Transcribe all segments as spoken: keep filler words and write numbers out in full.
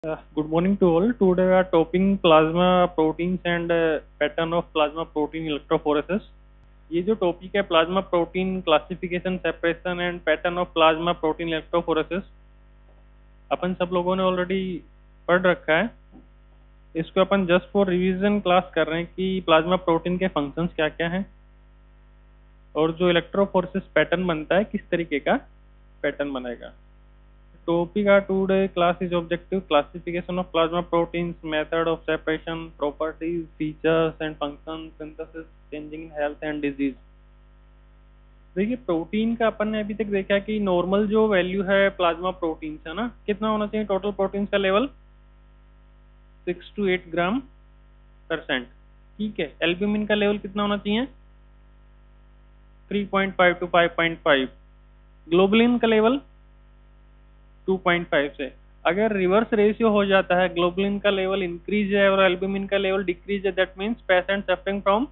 Uh, good morning to all. Today we are topping plasma proteins and uh, pattern of plasma protein electrophoresis. ये जो topic है plasma protein classification separation and pattern of plasma protein electrophoresis, अपन सब लोगों ने already पढ़ रखा है। इसको अपन जस्ट फॉर रिवीजन क्लास कर रहे हैं कि प्लाज्मा प्रोटीन के फंक्शंस क्या क्या हैं और जो इलेक्ट्रोफोरेसिस पैटर्न बनता है किस तरीके का पैटर्न बनेगा। Topic are today class is objective classification of plasma proteins, method of separation, properties, features and functions, synthesis, changing in health and disease। देखिए प्रोटीन का अपन ने अभी तक देखा कि नॉर्मल जो वैल्यू है प्लाज्मा प्रोटीन है ना, कितना होना चाहिए टोटल प्रोटीन का level six to eight gram percent. ठीक है, एल्ब्यूमिन का लेवल कितना होना चाहिए three point five to five point five. Globulin का लेवल टू पॉइंट फाइव से। अगर रिवर्स रेशियो हो जाता है, ग्लोबुलिन का लेवल इंक्रीज है और एल्ब्यूमिन का लेवल डिक्रीज है, that means patient suffering from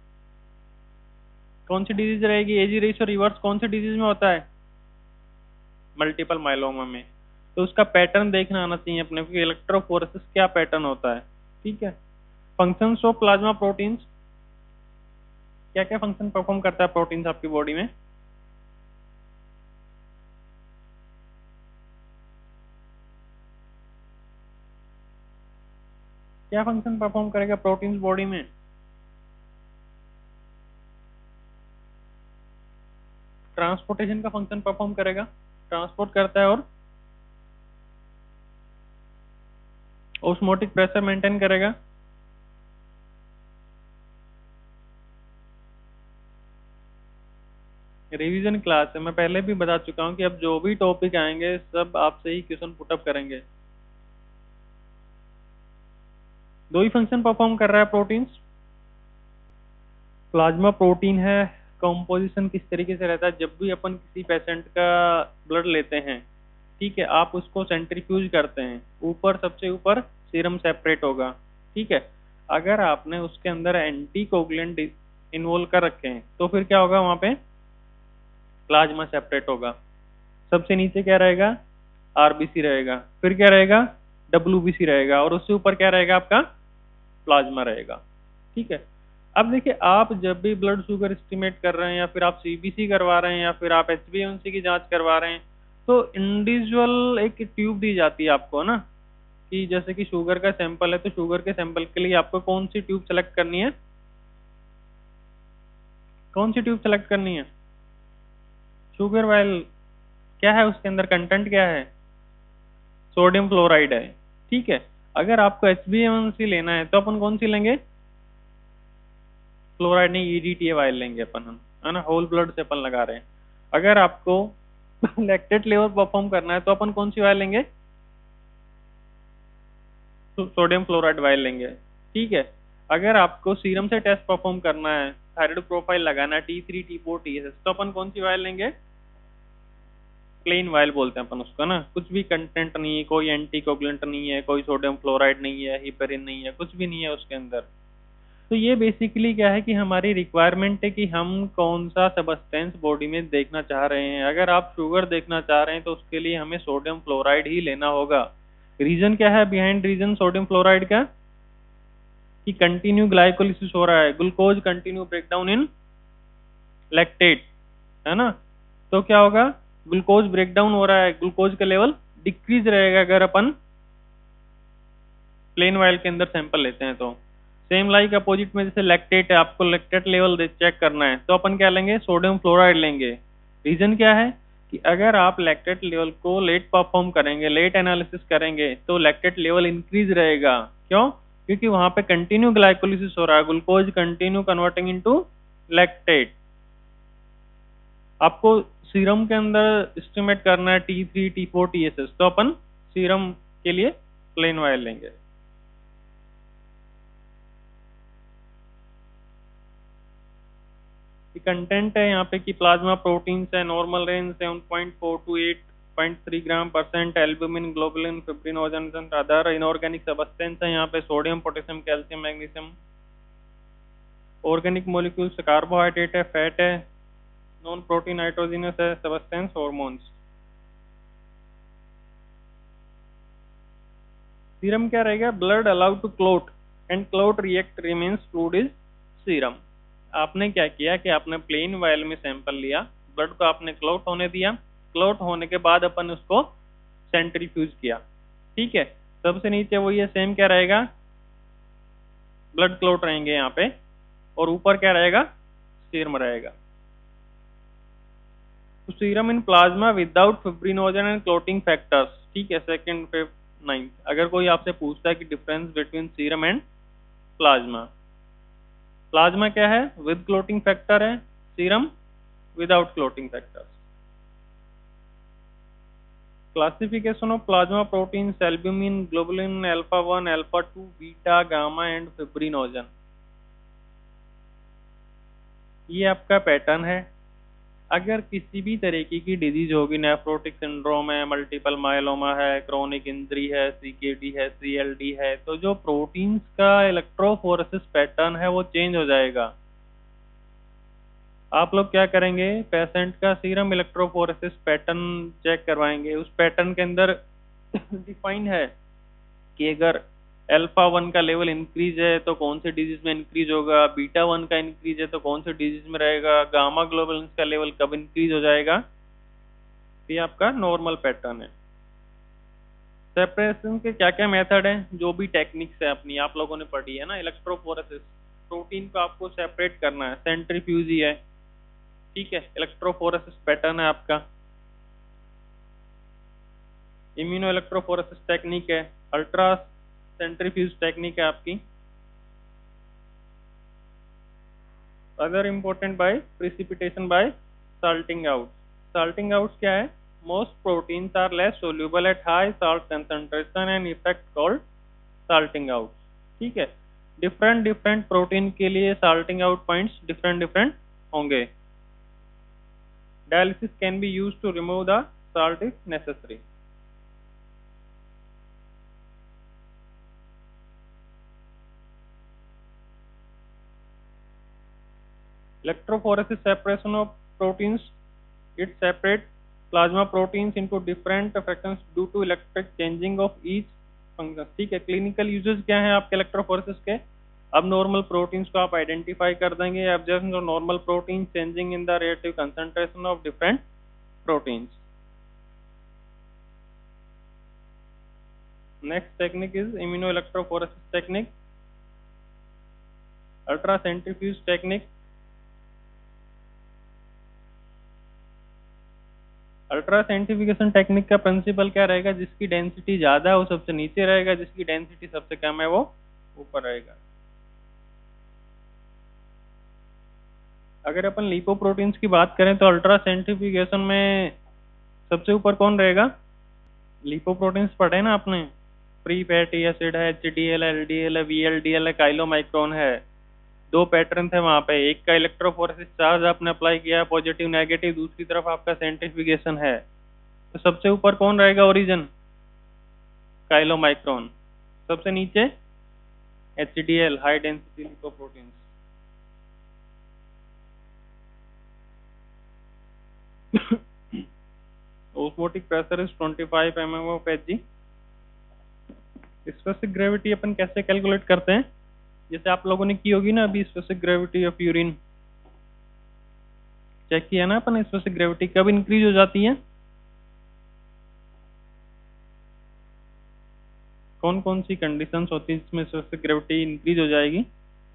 कौन सी डिजीज रहेगी। एजी रेशियो रिवर्स कौन सी डिजीज में होता है, मल्टीपल माइलोमा में। तो उसका पैटर्न देखना आना चाहिए अपने को, इलेक्ट्रोफोरेसिस क्या पैटर्न होता है। ठीक है, फंक्शंस ऑफ प्लाज्मा प्रोटीन्स, क्या क्या फंक्शन परफॉर्म करता है प्रोटीन्स आपकी बॉडी में। क्या फंक्शन परफॉर्म करेगा प्रोटीन्स बॉडी में। ट्रांसपोर्टेशन का फंक्शन परफॉर्म करेगा, ट्रांसपोर्ट करता है, और ऑस्मोटिक प्रेशर मेंटेन करेगा। रिवीजन क्लास है, मैं पहले भी बता चुका हूं कि अब जो भी टॉपिक आएंगे सब आपसे ही क्वेश्चन पुटअप करेंगे। दो ही फंक्शन परफॉर्म कर रहा है प्रोटीन्स। प्लाज्मा प्रोटीन है, कंपोजिशन किस तरीके से रहता है, जब भी अपन किसी पेशेंट का ब्लड लेते हैं, ठीक है, आप उसको सेंट्रीफ्यूज करते हैं, ऊपर सबसे ऊपर सीरम सेपरेट होगा। ठीक है, अगर आपने उसके अंदर एंटी कोगुलेंट इन्वॉल्व कर रखे हैं तो फिर क्या होगा, वहां पे प्लाज्मा सेपरेट होगा। सबसे नीचे क्या रहेगा, आरबीसी रहेगा, फिर क्या रहेगा, डब्ल्यूबीसी रहेगा, और उससे ऊपर क्या रहेगा, आपका प्लाज्मा रहेगा। ठीक है, अब देखिए आप जब भी ब्लड शुगर एस्टिमेट कर रहे हैं या फिर आप सीबीसी करवा रहे हैं या फिर आप एचबीएवनसी की जांच करवा रहे हैं, तो इंडिविजुअल एक ट्यूब दी जाती है आपको ना, कि जैसे कि शुगर का सैंपल है तो शुगर के सैंपल के लिए आपको कौन सी ट्यूब सेलेक्ट करनी है, कौन सी ट्यूब सेलेक्ट करनी है, शुगर वाइल। क्या है उसके अंदर कंटेंट, क्या है, सोडियम फ्लोराइड है। ठीक है, अगर आपको एचबीएवनसी लेना है तो अपन कौन सी लेंगे, फ्लोराइड नहीं, ईडीटीए वाइल लेंगे अपन, है ना, होल ब्लड से अपन लगा रहे हैं। अगर आपको लैक्टेट लेवल परफॉर्म करना है तो अपन कौन सी वाइल लेंगे, तो सोडियम फ्लोराइड वाइल लेंगे। ठीक है, अगर आपको सीरम से टेस्ट परफॉर्म करना है, थायराइड प्रोफाइल लगाना है, T three T four T S, तो अपन कौन सी वाइल लेंगे, प्लेन वाइल बोलते हैं अपन उसका ना, कुछ भी कंटेंट नहीं है, कोई एंटी कोगुलेंट नहीं है, कोई सोडियम फ्लोराइड नहीं है, हिपेरिन नहीं है, कुछ भी नहीं है उसके अंदर। तो ये बेसिकली क्या है कि हमारी रिक्वायरमेंट है कि हम कौन सा सब्सटेंस बॉडी में देखना चाह रहे हैं। अगर आप शुगर देखना चाह रहे हैं तो उसके लिए हमें सोडियम फ्लोराइड ही लेना होगा। रीजन क्या है बिहाइंड रीजन सोडियम फ्लोराइड का, कि कंटिन्यू ग्लाइकोलिसिस हो रहा है, glucose continue breakdown in lactate, है ना। तो क्या होगा, ग्लूकोज ब्रेकडाउन हो रहा है, ग्लूकोज का लेवल डिक्रीज रहेगा अगर अपन प्लेन वाइल के अंदर सैंपल लेते हैं तो। सेम लाइक अपोजिट में जैसे लैक्टेट है, आपको लैक्टेट लेवल चेक करना है तो अपन क्या लेंगे, सोडियम फ्लोराइड लेंगे। रीजन क्या है कि अगर आप लैक्टेट लेवल को लेट परफॉर्म करेंगे, लेट एनालिसिस करेंगे, तो लैक्टेट लेवल इंक्रीज रहेगा। क्यों, क्योंकि वहां पे कंटिन्यू ग्लाइकोलिसिस हो रहा है, glucose continue converting into lactate. आपको सीरम के अंदर एस्टिमेट करना है T three T four T S S, तो अपन सीरम के लिए प्लेन वाइल लेंगे। कंटेंट है यहाँ पे कि प्लाज्मा प्रोटीन्स है, normal range seven point four to eight point three gram percent, albumin, globulin, fibrinogen, other inorganic substance है यहाँ पे, sodium, potassium, calcium, magnesium. Organic molecules carbohydrate है, फैट है, नॉन प्रोटीन नाइट्रोजिनस है, सब्सटेंस, हॉर्मोन्स। सीरम क्या रहेगा, blood allowed to clot and clot react remains fluid is serum. आपने क्या किया कि आपने प्लेन वायल में सैंपल लिया, ब्लड को आपने क्लोट होने दिया, क्लोट होने के बाद अपन उसको सेंट्रीफ्यूज किया, ठीक है। सबसे नीचे वो ये सेम क्या रहेगा, ब्लड क्लोट रहेंगे यहाँ पे, और ऊपर क्या रहेगा, सीरम रहेगा। तो serum in plasma without fibrinogen and clotting factors, ठीक है, सेकंड फिफ्थ नाइन्थ। अगर कोई आपसे पूछता है कि difference between serum and plasma, plasma क्या है, विद क्लोटिंग फैक्टर है, serum without clotting factors. Classification of plasma protein, albumin, globulin, alpha one, alpha two, beta, gamma and fibrinogen. ये आपका पैटर्न है। अगर किसी भी तरीके की डिजीज होगी, नेफ्रोटिक सिंड्रोम है, मल्टीपल मायलोमा है, क्रोनिक इंजरी है, सीकेडी है, सीएलडी है, तो जो प्रोटीन्स का इलेक्ट्रोफोरेसिस पैटर्न है वो चेंज हो जाएगा। आप लोग क्या करेंगे, पेशेंट का सीरम इलेक्ट्रोफोरेसिस पैटर्न चेक करवाएंगे। उस पैटर्न के अंदर डिफाइन है कि अगर अल्फा वन का लेवल इंक्रीज है तो कौन से डिजीज में इंक्रीज होगा, बीटा वन का इंक्रीज है तो कौन से डिजीज में रहेगा, गामा ग्लोबुलिन का लेवल कब इंक्रीज हो जाएगा। ये आपका नॉर्मल पैटर्न है। सेपरेशन के क्या क्या मेथड हैं, जो भी टेक्निक्स है अपनी आप लोगों ने पढ़ी है ना, इलेक्ट्रोफोरेसिस, प्रोटीन को आपको सेपरेट करना है, सेंट्रीफ्यूज ही है, ठीक है, इलेक्ट्रोफोरेसिस पैटर्न है आपका। इम्यूनो इलेक्ट्रोफोरेसिस टेक्निक है, अल्ट्रा सेंट्रीफ्यूज टेक्निक है आपकी। Other important by precipitation by salting out. Salting out क्या है, most proteins are less soluble at high salt concentration and effect called salting out, ठीक है। Different different protein के लिए salting out points different different होंगे। Dialysis can be used to remove the salt if necessary. Electrophoresis separation of proteins. It separates plasma proteins into different fractions due to electric changing of each function. ठीक है, clinical uses क्या है आपके electrophoresis के। अब normal proteins को आप identify कर देंगे, observation of normal protein changing in the relative concentration of different proteins. Next technique is immunoelectrophoresis technique, ultracentrifuge technique. Ultracentrifugation technique का प्रिंसिपल क्या रहेगा, जिसकी डेंसिटी ज्यादा है वो सबसे नीचे रहेगा, जिसकी डेंसिटी सबसे कम है वो ऊपर रहेगा। अगर अपन लिपोप्रोटीन्स की बात करें तो अल्ट्रासेंट्रीफ्यूगेशन में सबसे ऊपर कौन रहेगा, लिपोप्रोटीन्स पढ़े ना आपने, प्री फैटी एसिड है, एचडीएल है, एलडीएल है, वीएलडीएल है, काइलोमाइक्रोन है। दो पैटर्न थे वहां पे, एक का इलेक्ट्रोफोरेसिस चार्ज आपने अप्लाई किया पॉजिटिव नेगेटिव, दूसरी तरफ आपका सेंट्रीफ्यूगेशन है। तो सबसे ऊपर कौन रहेगा, ओरिजिन काइलोमाइक्रोन, सबसे नीचे HDL high density lipoproteins. Osmotic pressure is twenty five M M of H G. Specific gravity अपन कैसे कैलकुलेट करते हैं, जैसे आप लोगों ने की होगी ना अभी, specific gravity of urine check किया ना अपन। स्पेसिफिक ग्रेविटी कब इंक्रीज हो जाती है, कौन कौन सी कंडीशंस होती है जिसमें स्पेसिफिक ग्रेविटी इंक्रीज हो जाएगी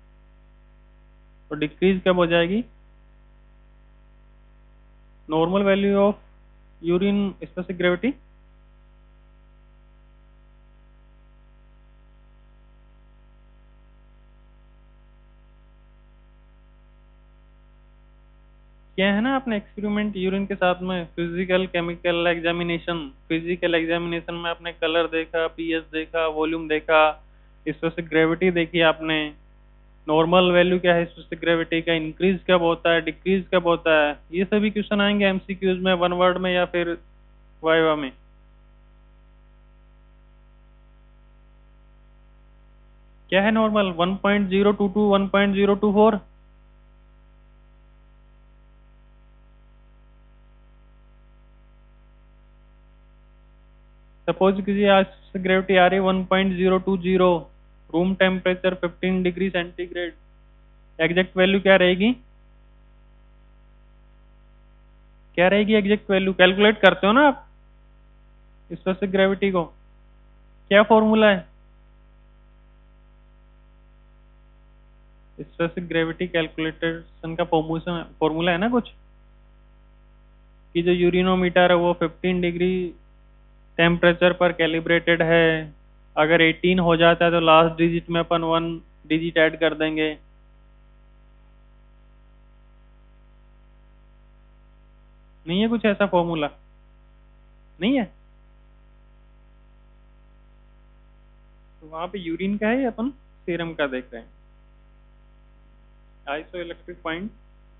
और डिक्रीज कब हो जाएगी। Normal value of urine specific gravity, क्या है ना आपने एक्सपेरिमेंट यूरिन के साथ में, physical chemical examination, physical examination में आपने कलर देखा, पीएच देखा, वॉल्यूम देखा, स्पेसिफिक ग्रेविटी देखी आपने। नॉर्मल वैल्यू क्या है स्पेसिफिक ग्रेविटी का, इंक्रीज कब होता है, डिक्रीज कब होता है, ये सभी क्वेश्चन आएंगे एमसीक्यूज में, वन वर्ड में या फिर वाइवा में। क्या है normal, one point zero two two, one point zero two four. Suppose कीजिए आज ग्रेविटी आ रही है one point zero two zero, room temperature fifteen degree centigrade, exact value क्या रहेगी? क्या रहेगी एग्जैक्ट वैल्यू? कैलकुलेट करते हो ना आप स्पेसिफिक ग्रेविटी को, क्या फॉर्मूला है? स्पेसिफिक ग्रेविटी कैलकुलेशन का फॉर्मूला फॉर्मूला है ना कुछ, कि जो यूरिनोमीटर है वो फिफ्टीन डिग्री टेम्परेचर पर कैलिब्रेटेड है, अगर एटीन हो जाता है तो लास्ट डिजिट में अपन वन डिजिट ऐड कर देंगे। नहीं है कुछ ऐसा फॉर्मूला? नहीं है? तो वहां पे यूरिन का है, अपन सीरम का देख रहे हैं। आइसो इलेक्ट्रिक पॉइंट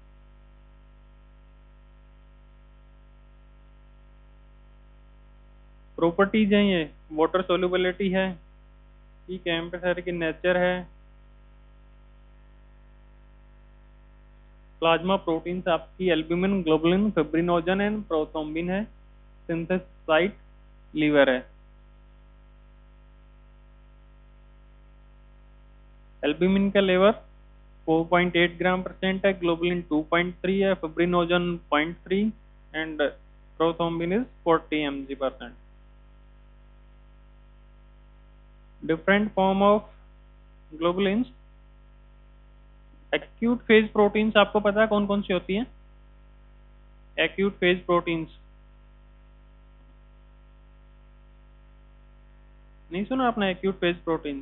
प्रॉपर्टीज हैं ये, वाटर सोल्युबिलिटी है, ठीक है, एम्पेथेटिक इन नेचर है, प्लाज्मा प्रोटीन्स आपकी albumin, globulin, fibrinogen and prothrombin है, सिंथेसिस साइट लीवर है। एल्ब्यूमिन का level four point eight gram percent है, ग्लोबुलिन टू पॉइंट थ्री है, fibrinogen zero point three and prothrombin is forty m g percent. Different form of globulins, acute phase proteins आपको पता है कौन कौन सी होती हैं? एक्यूट फेज प्रोटीन्स नहीं सुना आपने? एक्यूट फेज प्रोटीन्स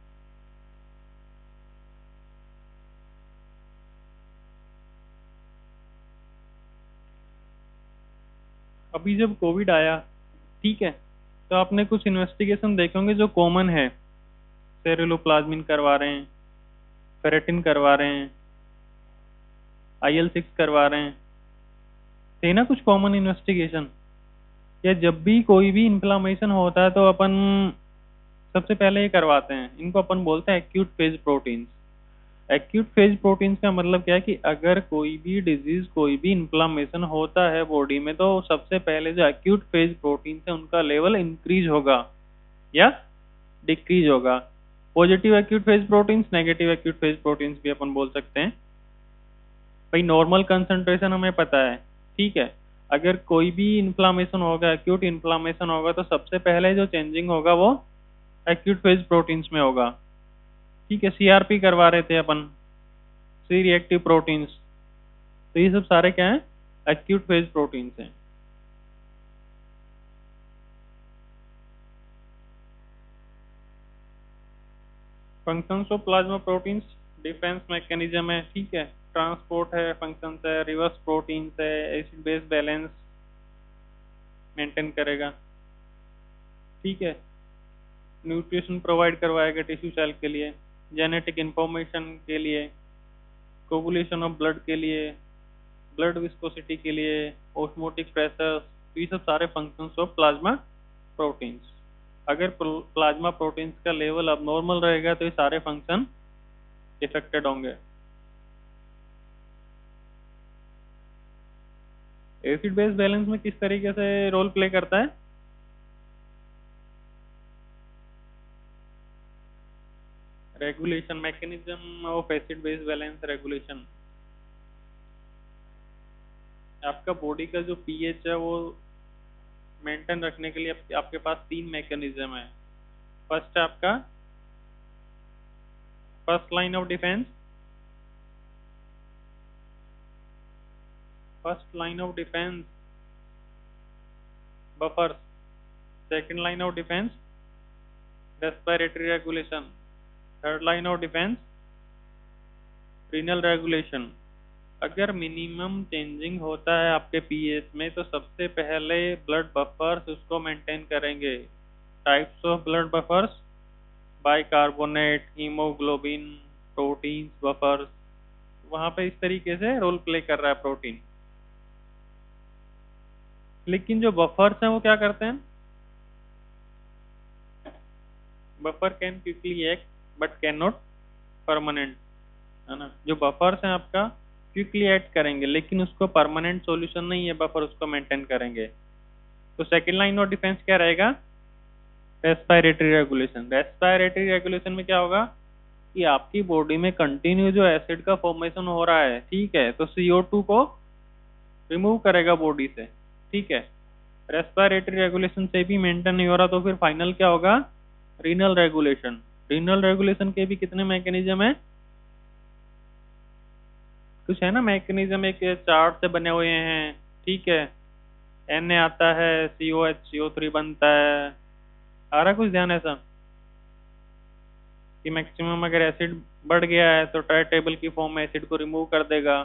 अभी जब कोविड आया, ठीक है, तो आपने कुछ इन्वेस्टिगेशन देखे होंगे जो कॉमन है, सेरुलोप्लाज्मिन करवा रहे हैं, फेरेटिन करवा रहे हैं, आई एल सिक्स करवा रहे हैं, थे ना कुछ कॉमन इन्वेस्टिगेशन? या जब भी कोई भी इन्फ्लामेशन होता है तो अपन सबसे पहले ये करवाते हैं, इनको अपन बोलते हैं acute phase proteins. Acute phase proteins का मतलब क्या है कि अगर कोई भी डिजीज, कोई भी इन्फ्लामेशन होता है बॉडी में, तो सबसे पहले जो एक्यूट फेज प्रोटीन्स है उनका लेवल इंक्रीज होगा या डिक्रीज होगा। Positive acute phase proteins, negative acute phase proteins भी अपन बोल सकते हैं। भाई नॉर्मल कंसंट्रेशन हमें पता है, ठीक है, अगर कोई भी इन्फ्लामेशन होगा, एक्यूट इन्फ्लामेशन होगा, तो सबसे पहले जो चेंजिंग होगा वो एक्यूट फेज प्रोटीन्स में होगा, ठीक है। सीआरपी करवा रहे थे अपन, सी रिएक्टिव प्रोटीन्स, तो ये सब सारे क्या हैं? एक्यूट फेज प्रोटीन्स हैं। Functions of plasma proteins, defence mechanism है, ठीक है, ट्रांसपोर्ट है, फंक्शंस है, रिवर्स प्रोटीन्स है, एसिड बेस बैलेंस मेंटेन करेगा, ठीक है, न्यूट्रिशन प्रोवाइड करवाएगा टिश्यू सेल के लिए, जेनेटिक इंफॉर्मेशन के लिए, कोगुलेशन ऑफ ब्लड के लिए, ब्लड विस्कोसिटी के लिए, ऑस्मोटिक प्रेशर, तो ये सब सारे फंक्शंस ऑफ प्लाज्मा प्रोटीन्स। अगर प्लाज्मा प्रोटीन्स का लेवल अब नॉर्मल रहेगा तो ये सारे फंक्शन इफेक्टेड होंगे। एसिड बेस बैलेंस में किस तरीके से रोल प्ले करता है? Regulation, mechanism of acid base balance regulation. आपका बॉडी का जो पीएच है वो मेंटेन रखने के लिए आप, आपके पास तीन मैकेनिज्म है। फर्स्ट है आपका first line of defence, first line of defence buffers, second line of defence respiratory regulation, third line of defence renal regulation. अगर मिनिमम चेंजिंग होता है आपके पीएच में तो सबसे पहले ब्लड बफर्स उसको मेंटेन करेंगे। Types of blood buffers, bicarbonate, haemoglobin, proteins buffers, वहां पे इस तरीके से रोल प्ले कर रहा है प्रोटीन। लेकिन जो बफर्स हैं वो क्या करते हैं? Buffer can quickly act but can not permanent, है ना। जो बफर्स हैं आपका क्विकली एक्ट करेंगे लेकिन उसको परमानेंट सॉल्यूशन नहीं है, बफर उसको मेंटेन करेंगे। तो सेकंड लाइन ऑफ डिफेंस क्या रहेगा? Respiratory regulation. रेस्पिरेटरी रेगुलेशन में क्या होगा कि आपकी बॉडी में कंटिन्यू जो एसिड का फॉर्मेशन हो रहा है, ठीक है, तो सी ओ टू को रिमूव करेगा बॉडी से, ठीक है। रेस्पिरेटरी रेगुलेशन से भी मेंटेन नहीं हो रहा तो फिर फाइनल क्या होगा, रीनल रेगुलेशन। रीनल रेगुलेशन के भी कितने मैकेनिज्म है, कुछ है ना मैकेनिज्म, एक चार्ट से बने हुए हैं, ठीक है। एन ए आता है, सी O H C O three बनता है, आ रहा कुछ ध्यान ऐसा कि मैक्सिमम अगर एसिड बढ़ गया है तो ट्राई टेबल की फॉर्म में एसिड को रिमूव कर देगा।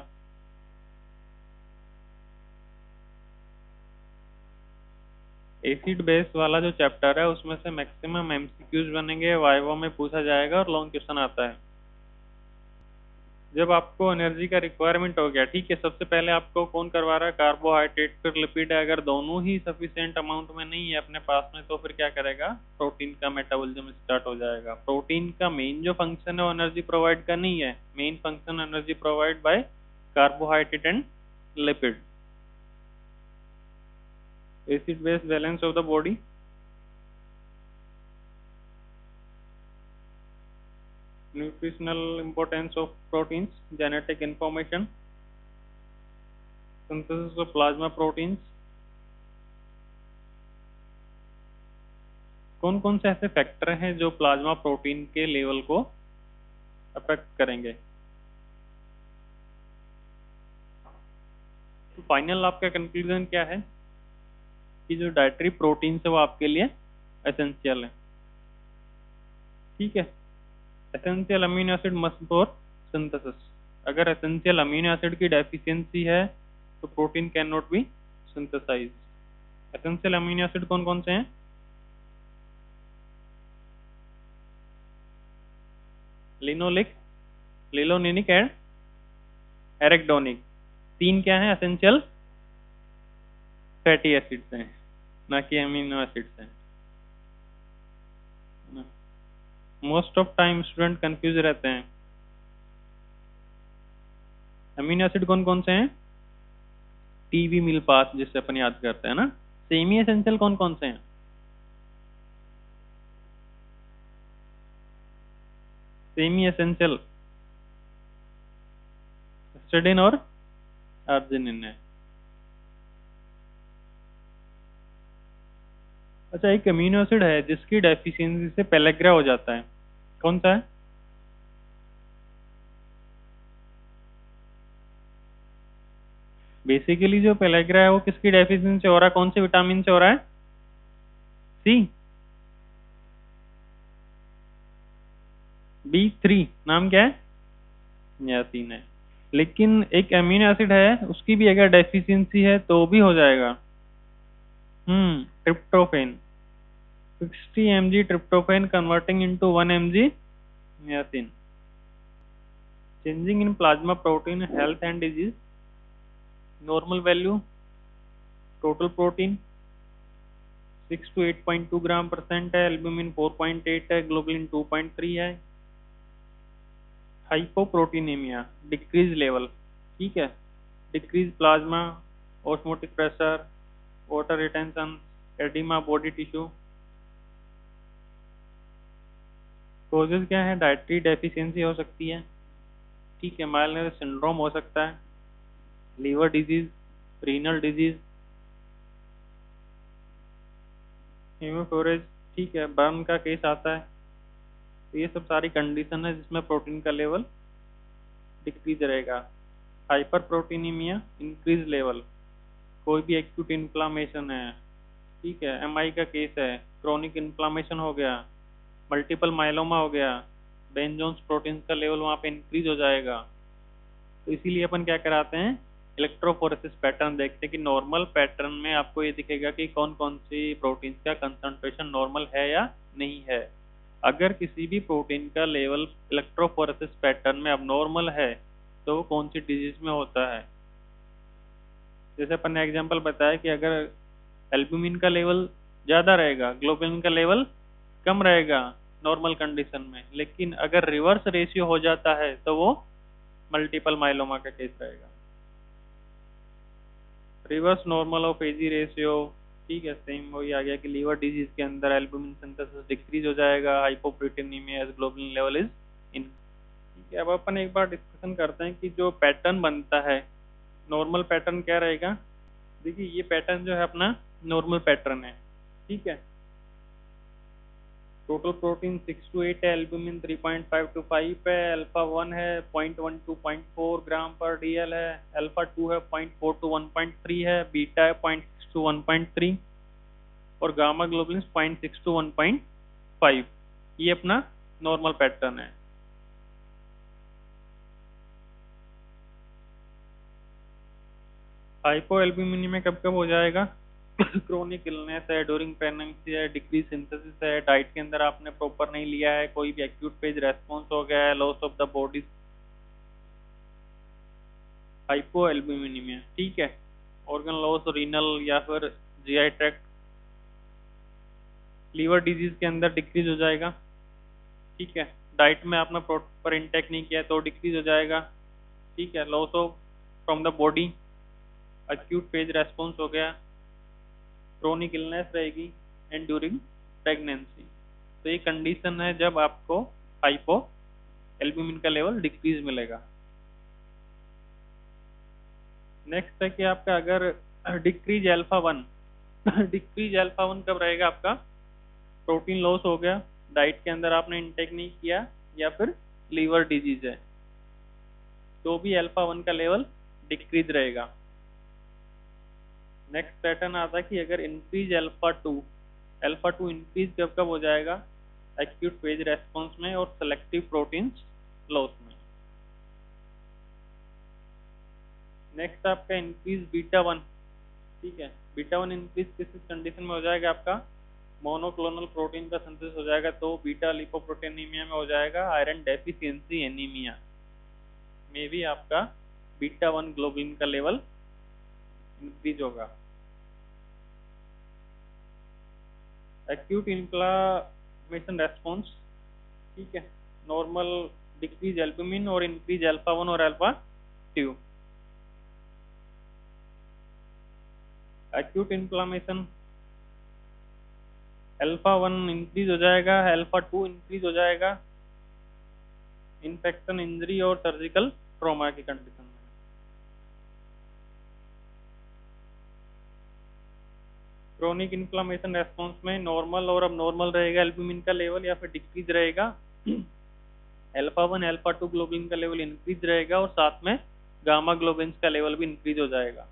एसिड बेस वाला जो चैप्टर है उसमें से मैक्सिमम एमसीक्यूज बनेंगे, वाइवा में पूछा जाएगा और लॉन्ग क्वेश्चन आता है। जब आपको एनर्जी का रिक्वायरमेंट हो गया, ठीक है, सबसे पहले आपको कौन करवा रहा है, कार्बोहाइड्रेट फिर लिपिड है। अगर दोनों ही सफिशिएंट अमाउंट में नहीं है अपने पास में तो फिर क्या करेगा, प्रोटीन का मेटाबॉलिज्म स्टार्ट हो जाएगा। प्रोटीन का मेन जो फंक्शन है वो एनर्जी प्रोवाइड का नहीं है, main function energy provide by carbohydrate and lipid. acid base balance of the body, nutritional importance of proteins, genetic information, synthesis of plasma proteins। कौन कौन से ऐसे फैक्टर हैं जो प्लाज्मा प्रोटीन के लेवल को अफेक्ट करेंगे। तो फाइनल आपका कंक्लूजन क्या है कि जो डाइटरी प्रोटीन है वो आपके लिए एसेंशियल है, ठीक है। Essential amino acid must for synthesis. अगर एसेंशियल अमीनो एसिड की डेफिशिएंसी है तो protein can not be synthesise. Essential amino acid कौन कौन से हैं, लिनोलिक, लिलोनिक एंड एरेक्डोनिक। तीन क्या हैं, एसेंशियल फैटी एसिड्स हैं, ना कि अमीनो एसिड्स हैं। Most of time student confuse रहते हैं। अमीनो एसिड कौन कौन से हैं, टीवी मिल पास जिससे अपन याद करते हैं ना। सेमी एसेंशियल कौन कौन से हैं, सेमी एसेंशियल हिस्टिडाइन और आर्जिनिन है। अच्छा, एक अमीनो एसिड है जिसकी डेफिशिएंसी से पेलेग्रा हो जाता है, कौन सा है, बेसिकली जो पेलेग्रा है वो किसकी डेफिशिएंसी से हो रहा है, कौन से विटामिन से हो रहा है, सी, बी थ्री, नाम क्या है, नियासिन है। लेकिन एक अमीनो एसिड है उसकी भी अगर डेफिशिएंसी है तो भी हो जाएगा, hmm tryptophan. Sixty m g tryptophan converting into one m g niacin। Changing in plasma protein health and disease, normal value total protein six to eight point two gram percent है, albumin four point eight है, globulin two point three है। Hypoproteinaemia decrease level, ठीक है, decrease plasma osmotic pressure, water retention, oedema body tissue. Causes क्या है, dietary deficiency हो सकती है, ठीक है, माइल्ड सिंड्रोम हो सकता है, liver disease, renal disease, haemorrhage, ठीक है, बर्न का केस आता है। तो ये सब सारी कंडीशन है जिसमें प्रोटीन का लेवल डिक्रीज रहेगा। हाइपर प्रोटीनीमिया इंक्रीज लेवल, कोई भी एक्यूट इन्फ्लामेशन है, ठीक है, एम आई का केस है, क्रोनिक इन्फ्लामेशन हो गया, मल्टीपल माइलोमा हो गया, बेन जोन्स प्रोटीन का लेवल वहाँ पे इंक्रीज हो जाएगा। तो इसीलिए अपन क्या कराते हैं, इलेक्ट्रोफोरेसिस पैटर्न देखते हैं कि नॉर्मल पैटर्न में आपको ये दिखेगा कि कौन कौन सी प्रोटीन का कंसंट्रेशन नॉर्मल है या नहीं है। अगर किसी भी प्रोटीन का लेवल इलेक्ट्रोफोरेसिस पैटर्न में अब नॉर्मल है तो वो कौन सी डिजीज में होता है। जैसे अपन ने एग्जांपल बताया कि अगर एल्ब्यूमिन का लेवल ज़्यादा रहेगा, ग्लोबुलिन का लेवल कम रहेगा नॉर्मल कंडीशन में, लेकिन अगर रिवर्स रेशियो हो जाता है तो वो मल्टीपल माइलोमा का केस रहेगा। Reverse normal of AG ratio, ठीक है, सेम वही आ गया कि लीवर डिजीज के अंदर एल्बुमिन सिंथेसिस डिक्रीज हो जाएगा, hypoproteinaemia as globulin level is in. ठीक है, अब अपन एक बार डिस्कशन करते हैं कि जो पैटर्न बनता है, नॉर्मल पैटर्न क्या रहेगा। देखिए ये पैटर्न जो है अपना नॉर्मल पैटर्न है। ठीक है, total protein six to eight है, albumin three point five to five है, अल्फा वन है point one to point four gram per dL है, अल्फा टू है point four to one point three है, beta है point six to one point three और gamma globulin point six to one point five. ये अपना normal pattern है। Hypoalbuminaemia कब कब हो जाएगा? क्रोनिक इलनेस है, ड्यूरिंग प्रेगनेंसी है, डिक्रीज सिंथेसिस है, डाइट के अंदर आपने प्रॉपर नहीं लिया है, कोई भी एक्यूट फेज रेस्पॉन्स हो गया है, loss of the body, hypoalbuminaemia. ठीक है, ऑर्गन लॉस, रीनल या फिर जीआई ट्रैक्ट, लीवर डिजीज के अंदर डिक्रीज हो जाएगा। ठीक है, डाइट में आपने प्रॉपर इंटेक नहीं किया तो डिक्रीज हो जाएगा। ठीक है, loss of from the body, acute phase response हो गया, क्रोनिक इलनेस रहेगी एंड ड्यूरिंग प्रेगनेंसी। तो ये कंडीशन है जब आपको हाइपो एल्ब्यूमिन का लेवल डिक्रीज मिलेगा। नेक्स्ट है कि आपका अगर decrease alpha one decrease alpha one कब रहेगा? आपका प्रोटीन लॉस हो गया, डाइट के अंदर आपने इंटेक नहीं किया या फिर लीवर डिजीज है, तो भी अल्फा वन का लेवल डिक्रीज रहेगा। नेक्स्ट पैटर्न आता है कि अगर increase alpha two, alpha two increase कब कब हो जाएगा? एक्यूट फेज रेस्पॉन्स में और सेलेक्टिव प्रोटीन्स लॉस में। नेक्स्ट आपका इंक्रीज बीटा वन। ठीक है, बीटा वन इंक्रीज किस कंडीशन में हो जाएगा? आपका मोनोक्लोनल प्रोटीन का सिंथेसिस हो जाएगा तो बीटा लिपोप्रोटीनीमिया में हो जाएगा, आयरन डेफिशिएंसी एनीमिया में भी आपका बीटा वन ग्लोबुलिन का लेवल इंक्रीज होगा। Acute inflammation response. ठीक है, नॉर्मल डिक्रीज एल्ब्यूमिन और इंक्रीज अल्फा वन और alpha two. Acute inflammation, alpha one increase हो जाएगा, अल्फा टू इंक्रीज हो जाएगा, इन्फेक्शन, इंजरी और सर्जिकल ट्रॉमा की कंडीशन में। क्रोनिक इन्फ्लामेशन रेस्पॉन्स में नॉर्मल और अब नॉर्मल रहेगा एल्ब्यूमिन का लेवल या फिर डिक्रीज रहेगा, alpha one alpha two globulin का लेवल इंक्रीज रहेगा और साथ में गामा ग्लोबुलिन का लेवल भी इंक्रीज हो जाएगा।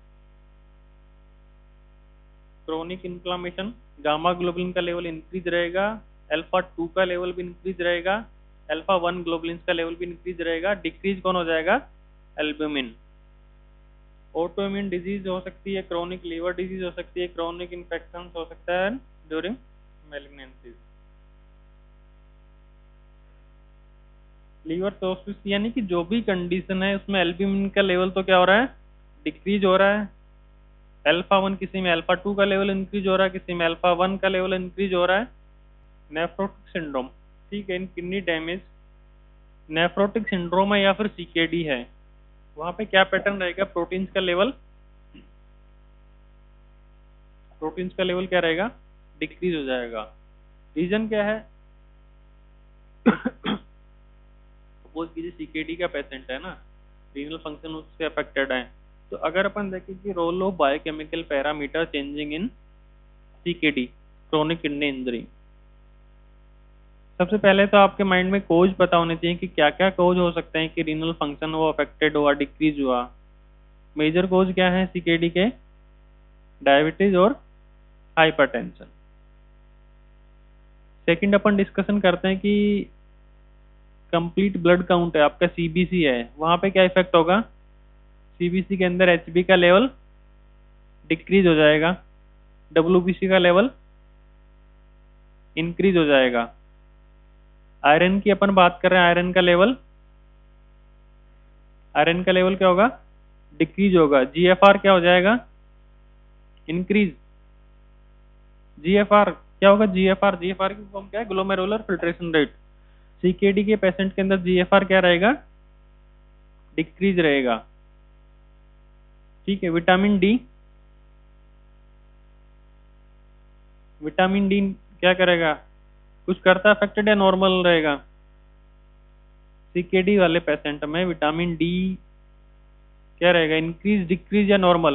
क्रोनिक इन्फ्लामेशन, गामा ग्लोबुलिन का लेवल इंक्रीज रहेगा, अल्फा टू का लेवल भी इंक्रीज रहेगा, अल्फा वन ग्लोबुलिन का लेवल भी इंक्रीज रहेगा, डिक्रीज कौन हो जाएगा? एल्ब्यूमिन। ऑटोइम्यून डिजीज हो सकती है, क्रोनिक लीवर डिजीज हो सकती है, क्रोनिक इन्फेक्शन हो सकता है ड्यूरिंग मैलिग्नेंसीज। लीवर सिरोसिस यानी कि जो भी कंडीशन है उसमें एल्ब्यूमिन का लेवल तो क्या हो रहा है? डिक्रीज हो रहा है। अल्फा वन किसी में अल्फा टू का लेवल इंक्रीज हो रहा है, किसी में अल्फा वन का लेवल इंक्रीज हो रहा है। Nephrotic syndrome. ठीक है, in kidney damage, nephrotic syndrome है या फिर सीकेडी है, वहां पे क्या पैटर्न रहेगा? प्रोटीन्स का लेवल, प्रोटीन्स का लेवल क्या रहेगा? डिक्रीज हो जाएगा। रीजन क्या है? सपोज कीजिए सीकेडी का पेशेंट है ना, रीनल फंक्शन उससे अफेक्टेड है, तो अगर अपन देखें कि role of biochemical parameter changing in CKD, chronic kidney injury, सबसे पहले तो आपके माइंड में कोज पता होने चाहिए कि क्या क्या कोज हो सकते हैं कि रीनल फंक्शन वो अफेक्टेड हुआ, डिक्रीज हुआ। मेजर कोज क्या है सीकेडी के? डायबिटीज और हाइपरटेंशन। सेकंड अपन डिस्कशन करते हैं कि कंप्लीट ब्लड काउंट है, आपका सीबीसी है, वहां पे क्या इफेक्ट होगा? सीबीसी के अंदर एचबी का लेवल डिक्रीज हो जाएगा, डब्ल्यूबीसी का लेवल इंक्रीज हो जाएगा। आयरन की अपन बात कर रहे हैं, आयरन का लेवल, आयरन का लेवल क्या होगा? डिक्रीज होगा। जीएफआर क्या हो जाएगा? इंक्रीज। जीएफआर क्या होगा? जीएफआर, जीएफआर की फॉर्म क्या है? Glomerular filtration rate. सीकेडी के पेशेंट के अंदर जीएफआर क्या रहेगा? डिक्रीज रहेगा। ठीक है, विटामिन डी, विटामिन डी क्या करेगा, कुछ करता अफेक्टेड या नॉर्मल रहेगा? सीकेडी वाले पेशेंट में विटामिन डी क्या रहेगा, इंक्रीज डिक्रीज या नॉर्मल?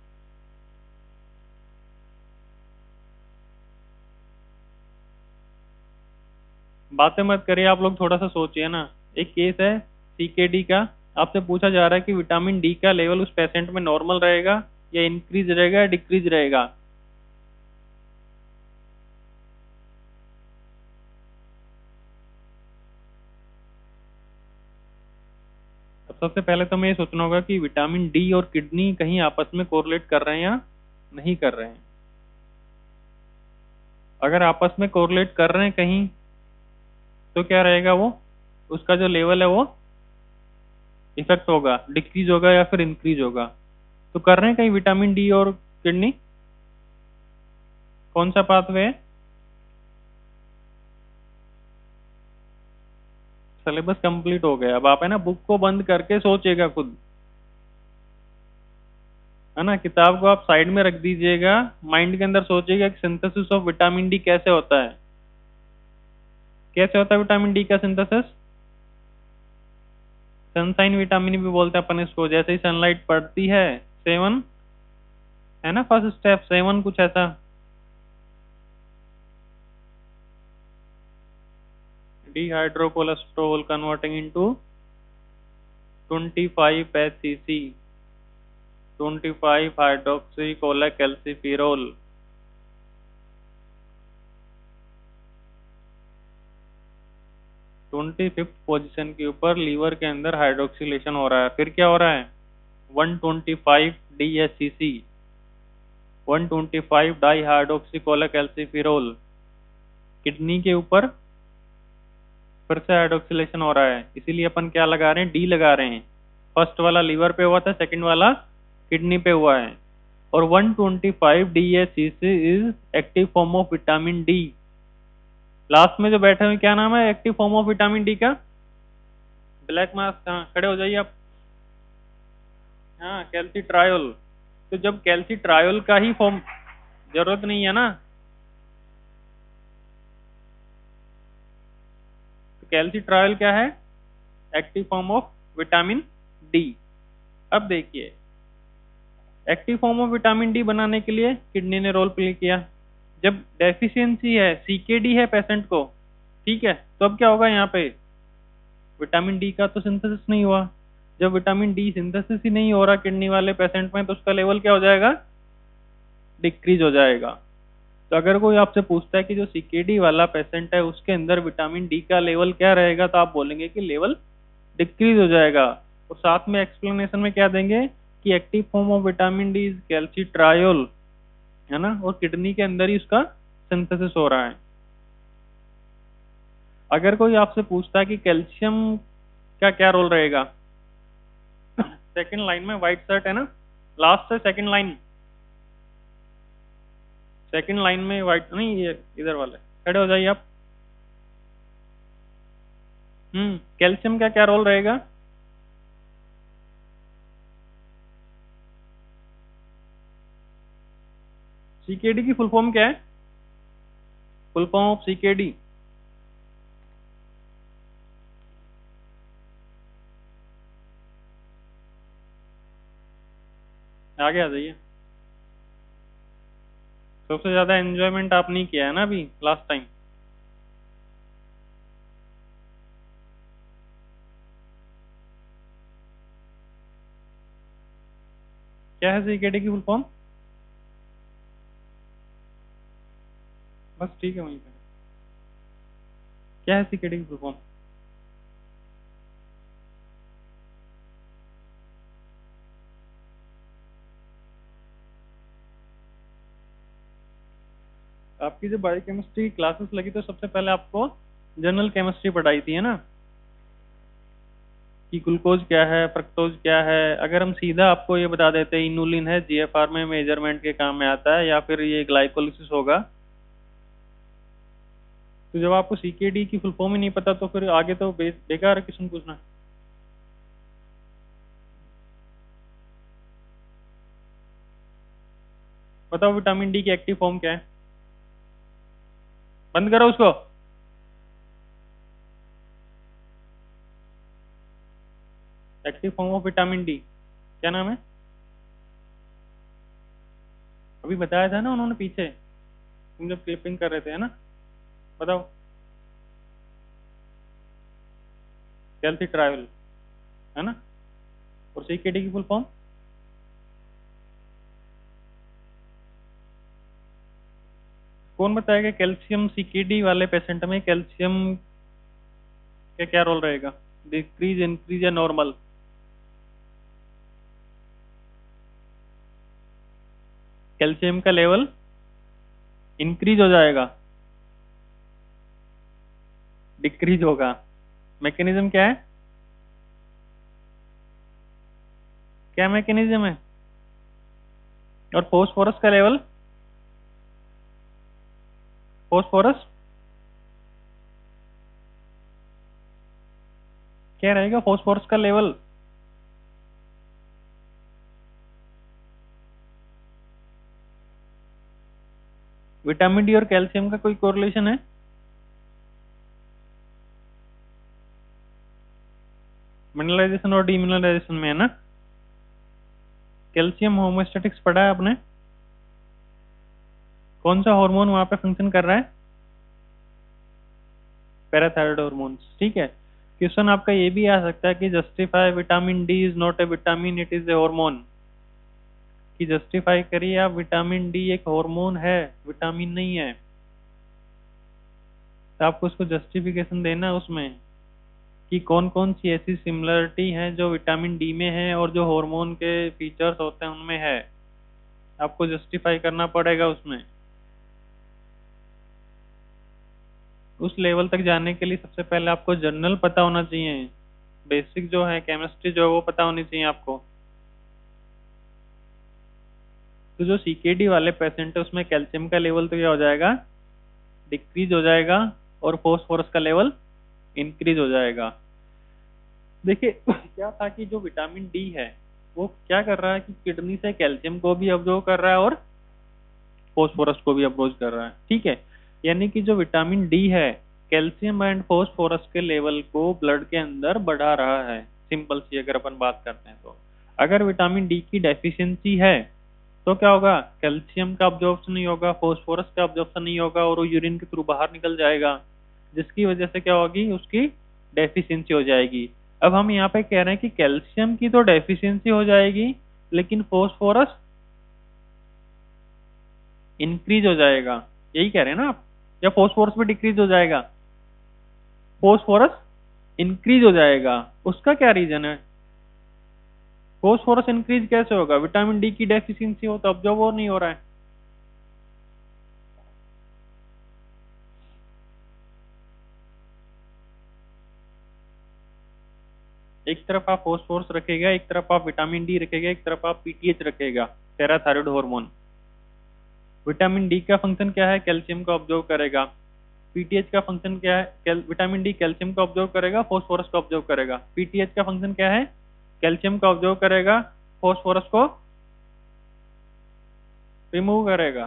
बातें मत करिए आप लोग, थोड़ा सा सोचिए ना। एक केस है सीकेडी का, आपसे पूछा जा रहा है कि विटामिन डी का लेवल उस पेशेंट में नॉर्मल रहेगा या इंक्रीज रहेगा या डिक्रीज रहेगा। अब सबसे पहले तो हमें ये सोचना होगा कि विटामिन डी और किडनी कहीं आपस में कोरिलेट कर रहे हैं या नहीं कर रहे हैं। अगर आपस में कोरिलेट कर रहे हैं कहीं, तो क्या रहेगा, वो उसका जो लेवल है वो इफेक्ट होगा, डिक्रीज होगा या फिर इंक्रीज होगा। तो कर रहे हैं कहीं विटामिन डी और किडनी, कौन सा पाथवे है? सिलेबस कंप्लीट हो गया, अब आप है ना बुक को बंद करके सोचिएगा खुद, है ना। किताब को आप साइड में रख दीजिएगा, माइंड के अंदर सोचिएगा कि सिंथेसिस ऑफ विटामिन डी कैसे होता है, कैसे होता है विटामिन डी का सिंथेसिस। सनसाइन विटामिन भी बोलते हैं अपन इसको। जैसे ही सनलाइट पड़ती है, सेवन है ना, फर्स्ट स्टेप सेवन कुछ ऐसा, dehydrocholesterol converting into twenty five H C C, twenty five hydroxy cholecalciferol. Twenty fifth position के ऊपर लीवर के अंदर हाइड्रोक्सिलेशन हो रहा है, फिर क्या हो रहा है, one twenty five D H C C, one twenty five dihydroxy cholecalciferol. Kidney के ऊपर फिर से हाइड्रोक्सिलेशन हो रहा है, इसीलिए अपन क्या लगा रहे हैं, डी लगा रहे हैं। फर्स्ट वाला लीवर पे हुआ था, सेकंड वाला किडनी पे हुआ है। और one twenty five D H C C is active form of vitamin D. Last में जो बैठे हुए क्या नाम है active form of vitamin D का? ब्लैक मास्क, हाँ खड़े हो जाइए आप। हाँ कैल्सिट्रायोल। तो जब कैल्सिट्रायोल का ही फॉर्म, जरूरत नहीं है ना, तो कैल्सिट्रायोल क्या है, active form of vitamin D. अब देखिए, active form of vitamin D बनाने के लिए किडनी ने रोल प्ले किया। जब डेफिशिएंसी है, सीकेडी है पेशेंट को, ठीक है, तो अब क्या होगा, यहाँ पे विटामिन डी का तो सिंथेसिस नहीं हुआ। जब विटामिन डी सिंथेसिस ही नहीं हो रहा किडनी वाले पेशेंट में, तो उसका लेवल क्या हो जाएगा, डिक्रीज हो जाएगा। तो अगर कोई आपसे पूछता है कि जो सीकेडी वाला पेशेंट है उसके अंदर विटामिन डी का लेवल क्या रहेगा, तो आप बोलेंगे कि लेवल डिक्रीज हो जाएगा। और साथ में एक्सप्लेनेशन में क्या देंगे कि active form of vitamin D is calcitriol, है ना, और किडनी के अंदर ही उसका सिंथेसिस हो रहा है। अगर कोई आपसे पूछता है कि कैल्शियम का क्या रोल रहेगा, सेकंड लाइन में व्हाइट शर्ट है ना, लास्ट से सेकंड लाइन, सेकंड लाइन में व्हाइट नहीं, ये इधर वाले खड़े हो जाइए आप। हम्म कैल्शियम का क्या रोल रहेगा? सीकेडी की फुल फॉर्म क्या है, फुल फॉर्म ऑफ सीकेडी? आगे आ जाइए। सबसे ज्यादा एंजॉयमेंट आप नहीं किया है ना अभी लास्ट टाइम। क्या है सीकेडी की फुल फॉर्म? बस ठीक है, वहीं पे क्या है सीकेडी की फुल फॉर्म? आपकी जब बायोकेमिस्ट्री क्लासेस लगी तो सबसे पहले आपको जनरल केमिस्ट्री पढ़ाई थी, है ना, कि ग्लूकोज क्या है, फ्रक्टोज क्या है। अगर हम सीधा आपको ये बता देते इनुलिन है, जीएफआर में मेजरमेंट के काम में आता है, या फिर ये ग्लाइकोलिसिस होगा, तो जब आपको सीकेडी की फुल फॉर्म ही नहीं पता तो फिर आगे तो बे, बेकार है क्वेश्चन पूछना। बताओ विटामिन डी की एक्टिव फॉर्म क्या है? बंद करो उसको। Active form of vitamin D क्या नाम है? अभी बताया था ना उन्होंने पीछे, तुम जब क्लिपिंग कर रहे थे, है ना? बताओ। कैल्सिट्रायोल, है ना? और सीकेडी की फुल फॉर्म? कौन बताएगा कैल्शियम सीकेडी वाले पेशेंट में कैल्शियम का क्या रोल रहेगा? डिक्रीज, इंक्रीज या नॉर्मल? कैल्शियम का लेवल इंक्रीज हो जाएगा, डिक्रीज होगा। मैकेनिज्म क्या है? क्या मैकेनिज्म है? और फोस्फोरस का लेवल, फोस्फोरस क्या रहेगा? फोस्फोरस का लेवल विटामिन डी और कैल्शियम का कोई कोरिलेशन है? मिनरलाइजेशन और डीमिनरलाइजेशन में, है ना? कैल्शियम होमोस्टैटिक्स पढ़ा है आपने? कौन सा हार्मोन वहां पे फंक्शन कर रहा है? पैराथायराइड हार्मोन्स, ठीक है। क्वेश्चन आपका ये भी आ सकता है कि justify vitamin D is not a vitamin, it is a hormone. कि जस्टिफाई करिए आप, विटामिन डी एक हार्मोन है, विटामिन नहीं है। तो आपको उसको जस्टिफिकेशन देना है उसमें कि कौन कौन सी ऐसी सिमिलरिटी है जो विटामिन डी में है और जो हार्मोन के फीचर्स होते हैं उनमें है। आपको जस्टिफाई करना पड़ेगा उसमें। उस लेवल तक जाने के लिए सबसे पहले आपको जर्नल पता होना चाहिए, बेसिक जो है केमिस्ट्री जो है वो पता होनी चाहिए आपको। तो जो सीकेडी वाले पेशेंट है उसमें कैल्शियम का लेवल तो क्या हो जाएगा? डिक्रीज हो जाएगा, और फोस्फोरस का लेवल इंक्रीज हो जाएगा। देखिए क्या था कि जो विटामिन डी है वो क्या कर रहा है कि किडनी से कैल्शियम को भी अब्जॉर्ब कर रहा है और फोस्फोरस को भी अब्जॉर्ब कर रहा है, ठीक है। यानी कि जो विटामिन डी है कैल्शियम एंड फोस्फोरस के लेवल को ब्लड के अंदर बढ़ा रहा है। सिंपल सी अगर अपन बात करते हैं तो अगर विटामिन डी की डेफिशिएंसी है तो क्या होगा? कैल्शियम का अब्जॉर्प्शन नहीं होगा, फोस्फोरस का अब्जॉर्प्शन नहीं होगा, और वो यूरिन के थ्रू बाहर निकल जाएगा, जिसकी वजह से क्या होगी? उसकी डेफिशिएंसी हो जाएगी। अब हम यहाँ पे कह रहे हैं कि कैल्शियम की तो डेफिशिएंसी हो जाएगी लेकिन फोस्फोरस इंक्रीज हो जाएगा, यही कह रहे हैं ना आप? या फोस्फोरस भी डिक्रीज हो जाएगा? फोस्फोरस इंक्रीज हो जाएगा। उसका क्या रीजन है? फोस्फोरस इंक्रीज कैसे होगा? विटामिन डी की डेफिशिएंसी हो तो अब्जॉर्ब वो नहीं हो रहा है। एक तरफ आप फोस्फोरस रखेगा, एक तरफ आप विटामिन डी रखेगा, एक तरफ आप पीटीएच रखेगा, पैराथायराइड हार्मोन। विटामिन डी का फंक्शन क्या है? कैल्शियम को ऑब्जर्व करेगा। पीटीएच का फंक्शन क्या है? विटामिन डी कैल्शियम को ऑब्जर्व करेगा, फोस्फोरस को ऑब्जर्व करेगा। पीटीएच का फंक्शन क्या है? कैल्शियम को ऑब्जर्व करेगा, फोस्फोरस को रिमूव करेगा।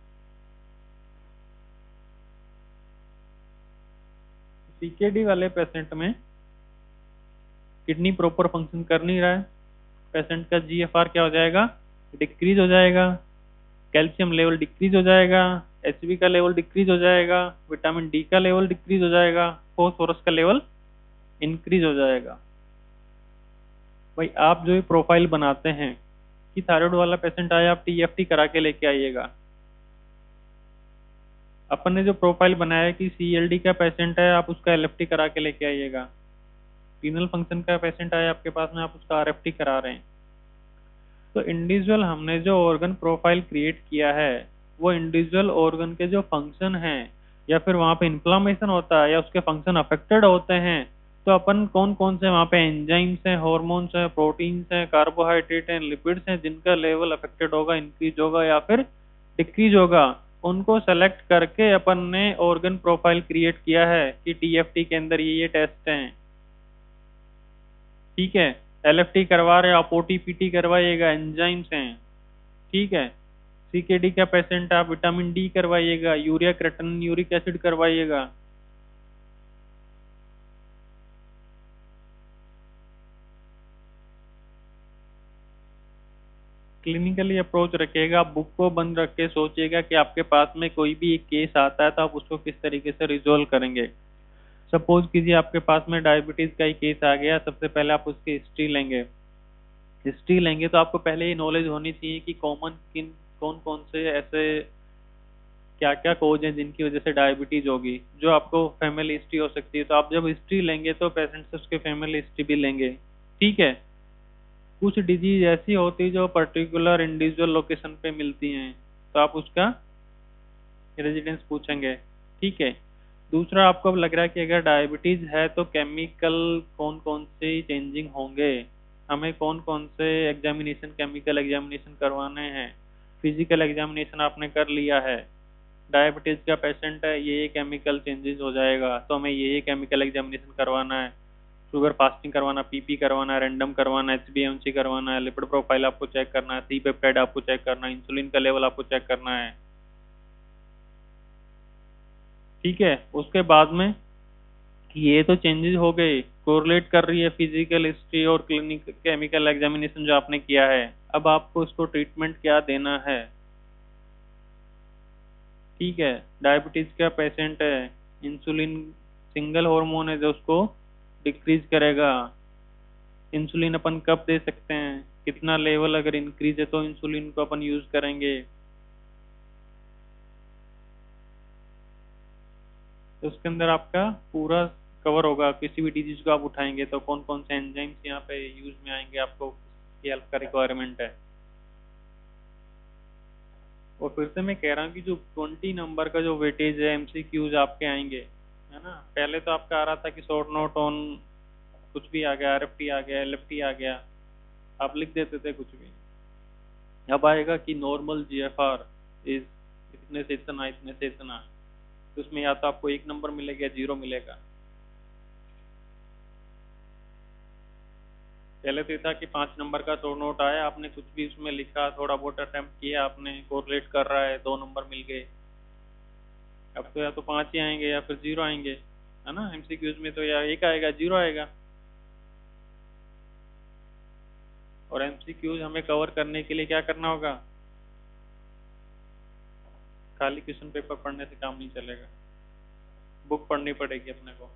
सीकेडी वाले पेशेंट में किडनी प्रॉपर फंक्शन कर नहीं रहा है, पेशेंट का जीएफआर क्या हो जाएगा? डिक्रीज हो जाएगा, कैल्शियम लेवल डिक्रीज हो जाएगा, एचबी का लेवल डिक्रीज हो जाएगा, विटामिन डी का लेवल डिक्रीज हो जाएगा, फोस्फोरस का लेवल इंक्रीज हो जाएगा। भाई आप जो प्रोफाइल बनाते हैं कि थायराइड वाला पेशेंट आया, आप टीएफटी करा के लेके आइएगा। अपन ने जो प्रोफाइल बनाया कि सीएलडी का पेशेंट है, आप उसका एलएफटी करा के लेके आइएगा। रीनल फंक्शन का पेशेंट आया आपके पास में, आप उसका आरएफटी करा रहे हैं। तो इंडिविजुअल हमने जो ऑर्गन प्रोफाइल क्रिएट किया है वो इंडिविजुअल ऑर्गन के जो फंक्शन हैं या फिर वहाँ पे इन्फ्लामेशन होता है या उसके फंक्शन अफेक्टेड होते हैं, तो अपन कौन कौन से वहाँ पे एंजाइम्स हैं, हॉर्मोन्स हैं, प्रोटीन्स हैं, कार्बोहाइड्रेट हैं, लिपिड्स हैं जिनका लेवल अफेक्टेड होगा, इंक्रीज होगा या फिर डिक्रीज होगा, उनको सेलेक्ट करके अपन ने ऑर्गन प्रोफाइल क्रिएट किया है कि टीएफटी के अंदर ये ये टेस्ट हैं, ठीक है। एलएफटी करवा रहे आप, ओटीपीटी करवाइएगा, एंजाइम्स हैं, ठीक है। सीकेडी का पेशेंट आप विटामिन डी करवाइएगा, यूरिया क्रेटिनिन यूरिक एसिड करवाइएगा। क्लिनिकली अप्रोच रखिएगा, आप बुक को बंद रख के सोचिएगा कि आपके पास में कोई भी एक केस आता है तो आप उसको किस तरीके से रिजोल्व करेंगे। सपोज कीजिए आपके पास में डायबिटीज का ही केस आ गया, सबसे पहले आप उसकी हिस्ट्री लेंगे। हिस्ट्री लेंगे तो आपको पहले ये नॉलेज होनी चाहिए कि कॉमन किन कौन कौन से ऐसे क्या क्या कोज हैं जिनकी वजह से डायबिटीज होगी, जो आपको फैमिली हिस्ट्री हो सकती है। तो आप जब हिस्ट्री लेंगे तो पेशेंट से उसके फैमिली हिस्ट्री भी लेंगे, ठीक है। कुछ डिजीज ऐसी होती है जो पर्टिकुलर इंडिविजुअल लोकेशन पे मिलती हैं, तो आप उसका रेजिडेंस पूछेंगे, ठीक है। दूसरा, आपको अब लग रहा है कि अगर डायबिटीज है तो केमिकल कौन कौन से चेंजिंग होंगे, हमें कौन कौन से एग्जामिनेशन केमिकल एग्जामिनेशन करवाने हैं। फिजिकल एग्जामिनेशन आपने कर लिया है, डायबिटीज का पेशेंट है, ये ये केमिकल चेंजेस हो जाएगा तो हमें ये ये केमिकल एग्जामिनेशन करवाना है। शुगर फास्टिंग करवाना, पीपी करवाना, रैंडम करवाना, एचबीएमसी करवाना है, लिपिड प्रोफाइल आपको चेक करना है, सी पेप्टाइड आपको चेक करना है, इंसुलिन का लेवल आपको चेक करना है, ठीक है। उसके बाद में ये तो चेंजेस हो गए, कोरिलेट कर रही है फिजिकल हिस्ट्री और क्लिनिक केमिकल एग्जामिनेशन जो आपने किया है। अब आपको इसको ट्रीटमेंट क्या देना है, ठीक है। डायबिटीज का पेशेंट है, इंसुलिन सिंगल हार्मोन है जो उसको डिक्रीज करेगा। इंसुलिन अपन कब दे सकते हैं, कितना लेवल अगर इंक्रीज है तो इंसुलिन को अपन यूज करेंगे। तो उसके अंदर आपका पूरा कवर होगा, किसी भी डिजीज को आप उठाएंगे तो कौन कौन से एंजाइम्स यहाँ पे यूज में आएंगे, आपको की हेल्प का रिक्वायरमेंट है। और फिर से मैं कह रहा हूँ कि जो ट्वेंटी नंबर का जो वेटेज है एमसीक्यूज आपके आएंगे, है ना। पहले तो आपका आ रहा था कि शॉर्ट नोट ऑन कुछ भी आ गया, आरएफटी आ गया, एलएफटी आ गया, आप लिख देते थे कुछ भी। अब आएगा कि नॉर्मल जीएफआर इज इतने से इतना, इतने से इतना। तो उसमें या तो आपको एक नंबर मिलेगा या जीरो मिलेगा। पहले तो ये था कि पांच नंबर का शॉर्ट नोट आया, आपने कुछ भी उसमें लिखा, थोड़ा बहुत अटेम्प्ट किया आपने, कोरिलेट कर रहा है, दो नंबर मिल गए। अब तो या तो पांच ही आएंगे या फिर जीरो आएंगे, है ना। एमसीक्यूज में तो या एक आएगा जीरो आएगा। और एमसीक्यूज हमें कवर करने के लिए क्या करना होगा, खाली क्वेश्चन पेपर पढ़ने से काम नहीं चलेगा, बुक पढ़नी पड़ेगी अपने को।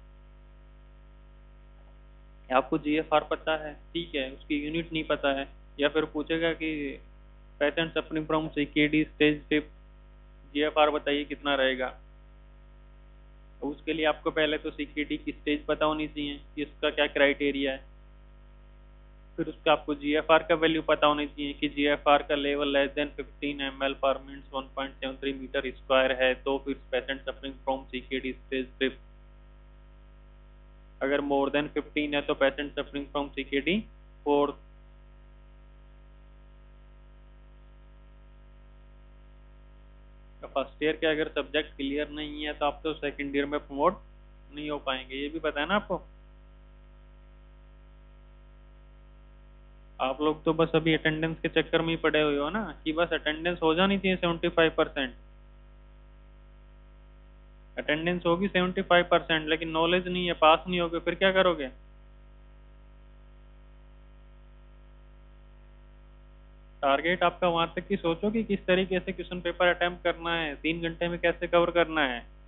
आपको जीएफआर पता है, ठीक है, उसकी यूनिट नहीं पता है, या फिर पूछेगा कि patient suffering from CKD stage fifth, GFR बताइए कितना रहेगा। तो उसके लिए आपको पहले तो सीकेडी की स्टेज पता होनी चाहिए कि उसका क्या क्राइटेरिया है। फिर उसका आपको जीएफआर का वैल्यू पता होनी चाहिए कि जीएफआर का level less than fifteen M L per minute one point seven three meter square है तो फिर patient suffering from CKD stage fifth. अगर मोर देन फिफ्टीन है तो patient suffering from CKD fourth. First year के अगर subject clear नहीं है तो आप तो सेकंड ईयर में प्रमोट नहीं हो पाएंगे, ये भी पता है ना आपको। आप लोग तो बस अभी अटेंडेंस के चक्कर में ही पड़े हुए हो ना, कि बस अटेंडेंस हो जानी चाहिए सेवेंटी फाइव परसेंट। अटेंडेंस होगी सेवेंटी फाइव परसेंट, लेकिन नॉलेज नहीं है, पास नहीं होगे, फिर क्या करोगे। टारगेट आपका वहां तक की सोचो कि किस तरीके से क्वेश्चन पेपर अटेम्प्ट करना है, तीन घंटे में कैसे कवर करना है।